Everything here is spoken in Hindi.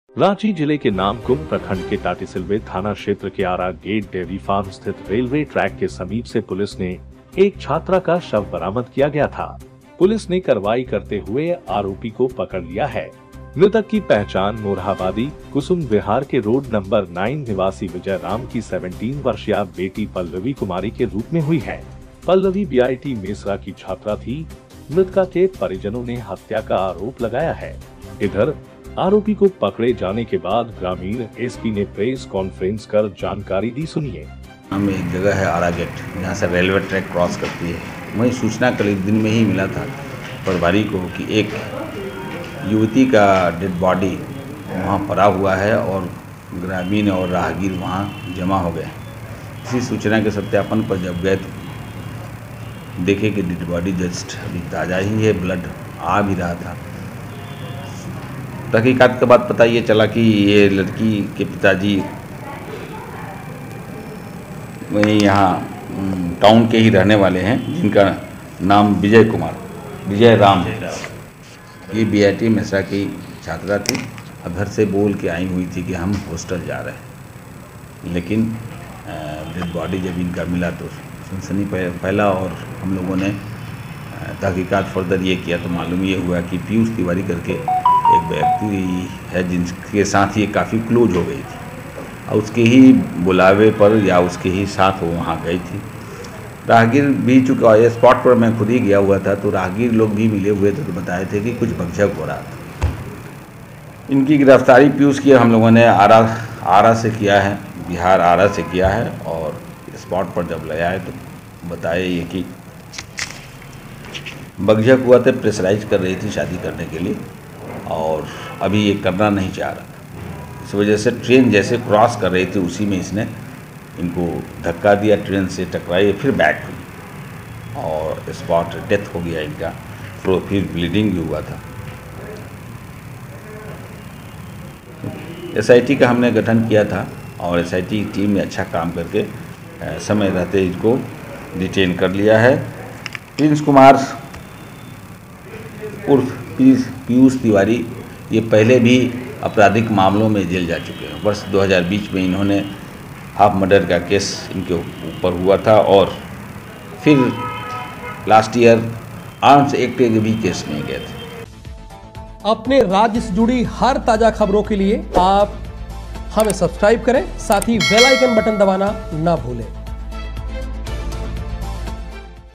रांची जिले के नामकुम प्रखंड के टाटीसिलवे थाना क्षेत्र के आरा गेट डेयरी फार्म स्थित रेलवे ट्रैक के समीप से पुलिस ने एक छात्रा का शव बरामद किया गया था। पुलिस ने कार्रवाई करते हुए आरोपी को पकड़ लिया है। मृतक की पहचान मोरहाबादी कुसुम विहार के रोड नंबर 9 निवासी विजय राम की 17 वर्षीय बेटी पल्लवी कुमारी के रूप में हुई है। पल्लवी बीआईटी मेसरा की छात्रा थी। मृतका के परिजनों ने हत्या का आरोप लगाया है। इधर आरोपी को पकड़े जाने के बाद ग्रामीण एसपी ने प्रेस कॉन्फ्रेंस कर जानकारी दी। सुनिए। हमें एक जगह है आरा गेट, जहाँ से रेलवे ट्रैक क्रॉस करती है। वही सूचना कल दिन में ही मिला था प्रभारी को कि एक युवती का डेड बॉडी वहाँ पड़ा हुआ है और ग्रामीण और राहगीर वहाँ जमा हो गए। इसी सूचना के सत्यापन पर जब गए तो देखे कि डेड बॉडी जस्ट अभी ताज़ा ही है, ब्लड आ भी रहा था। तहकीकात के बाद पता ये चला कि ये लड़की के पिताजी वहीं यहाँ टाउन के ही रहने वाले हैं, जिनका नाम विजय राम। ये बीआईटी मेसरा की छात्रा थी। अब घर से बोल के आई हुई थी कि हम हॉस्टल जा रहे हैं, लेकिन डेड बॉडी जब इनका मिला तो सनसनी फैला और हम लोगों ने तहकीकात फर्दर ये किया तो मालूम ये हुआ कि पीयूष तिवारी करके एक व्यक्ति है जिनके साथ ये काफ़ी क्लोज हो गई थी और उसके ही बुलावे पर या उसके ही साथ वो वहाँ गई थी। राहगीर भी चूँकि ये स्पॉट पर मैं खुद ही गया हुआ था तो राहगीर लोग भी मिले हुए थे तो बताए थे कि कुछ भगझक हो रहा था। इनकी गिरफ्तारी पीयूष की हम लोगों ने आरा से किया है, बिहार आरा से किया है और स्पॉट पर जब ले आए तो बताए ये कि भगझक हुआ था, प्रेशराइज कर रही थी शादी करने के लिए और अभी ये करना नहीं चाह रहा था। इस वजह से ट्रेन जैसे क्रॉस कर रही थी उसी में इसने इनको धक्का दिया, ट्रेन से टकराई, फिर बैक हुई और स्पॉट डेथ हो गया इनका। फिर ब्लीडिंग भी हुआ था। एसआईटी का हमने गठन किया था और एसआईटी टीम ने अच्छा काम करके समय रहते इनको डिटेन कर लिया है। प्रिंस कुमार उर्फ पीयूष तिवारी ये पहले भी आपराधिक मामलों में जेल जा चुके हैं। वर्ष 2020 में इन्होंने हाफ मर्डर का केस इनके ऊपर हुआ था और फिर लास्ट ईयर आर्म्स एक्ट के भी केस में गए थे। अपने राज्य से जुड़ी हर ताजा खबरों के लिए आप हमें सब्सक्राइब करें, साथ ही बेल आइकन बटन दबाना ना भूलें।